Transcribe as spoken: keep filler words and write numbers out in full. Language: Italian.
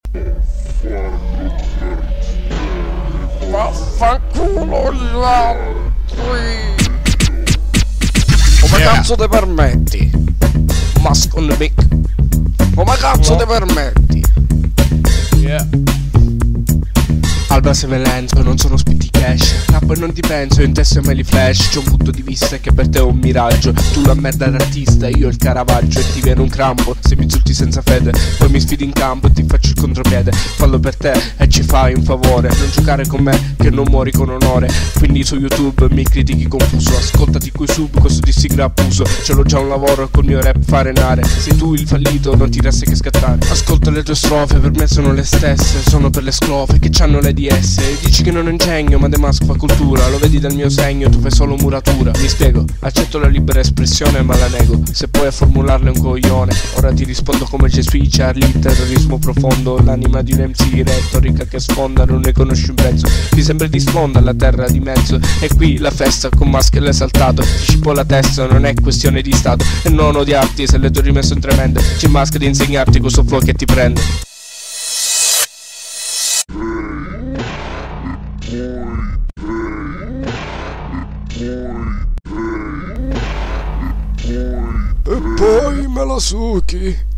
Vaffanculo gli altri. Come Yeah. cazzo te permetti? Mask on the mic. Come cazzo te permetti? Yeah. Alba se me lenzo, non sono spitti cash. Capo e non ti penso, in testa me li flash. C'è un punto di vista che per te è un miraggio. Tu la merda d'artista, io il Caravaggio. E ti viene un crampo, se mi insulti senza fede. Poi mi sfidi in campo e ti faccio il contropiede. Fallo per te e ci fai un favore. Non giocare con me, che non muori con onore. Quindi su YouTube mi critichi confuso. Ascoltati coi sub, questo di sigla abuso. Ce l'ho già un lavoro col mio rap fare nare. Sei tu il fallito, non ti resta che scattare. Ascolta le tue strofe, per me sono le stesse. Sono per le scrofe che c'hanno le D S. E dici che non è ingegno, ma De Mask fa cultura. Lo vedi dal mio segno, tu fai solo muratura. Mi spiego, accetto la libera espressione ma la nego. Se poi a formularle un coglione. Ora ti rispondo come Gesù, Charlie, terrorismo profondo. L'anima di un M C, retorica che sfonda, non ne conosci un pezzo. Ti sembra di sponda la terra di mezzo. E qui la festa con Mask e l'esaltato. Ti scippo la testa, non è questione di stato. E non odiarti se le tue rime sono tremende. C'è Mask di insegnarti questo flow che ti prende. E poi me la succhi.